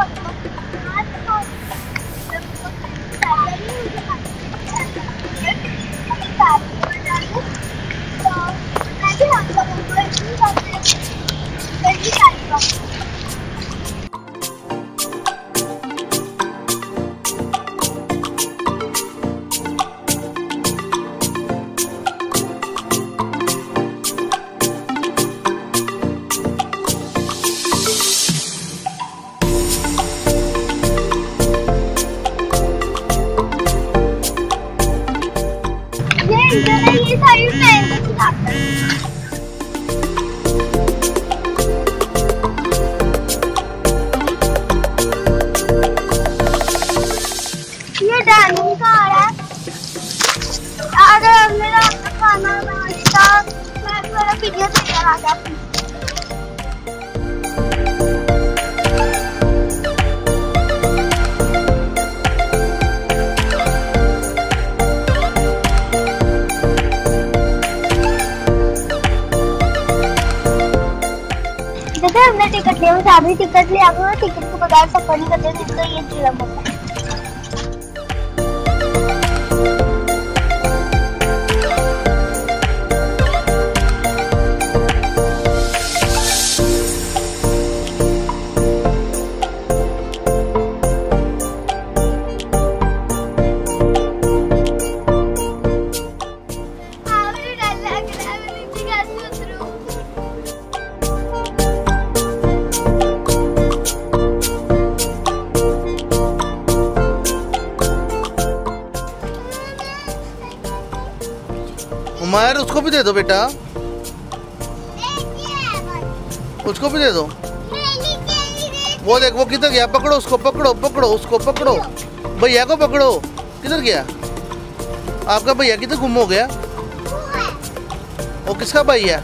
ये सारी ट्रेन को चलाता है। ये डाइनिंग का आ रहा है। अगर मेरा खाना नाश्ता मैं मेरा वीडियो तैयार आ गया। जैसे हमने टिकट लिया, वो सामने टिकट लिया, अगर टिकट को बगैर सफर नहीं करते तो ये ट्रेन होता है। उमर उसको भी दे दो बेटा, उसको भी दे दो। वो देख वो किधर गया, पकड़ो उसको, पकड़ो पकड़ो उसको, पकड़ो भैया को पकड़ो। किधर गया आपका भैया, किधर गुम हो गया? वो किसका भैया?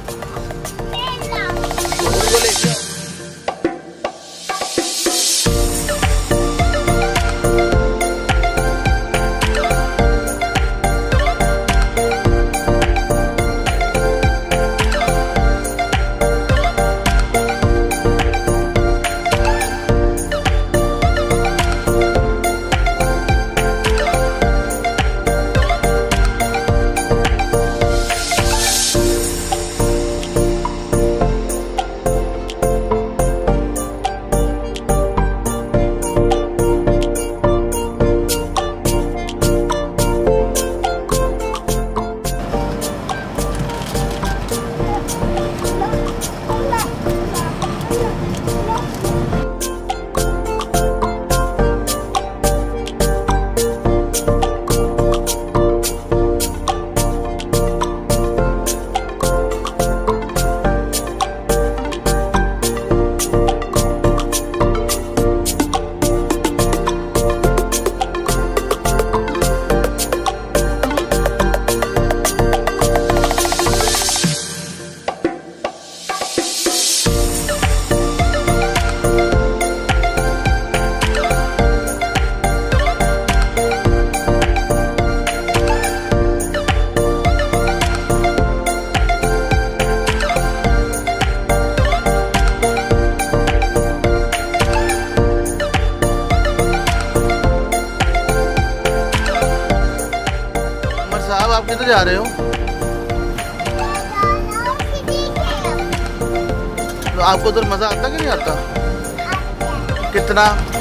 उसको ले जाओ। साहब आप किधर जा रहे हो? तो आपको उधर मजा आता कि नहीं आता? कितना?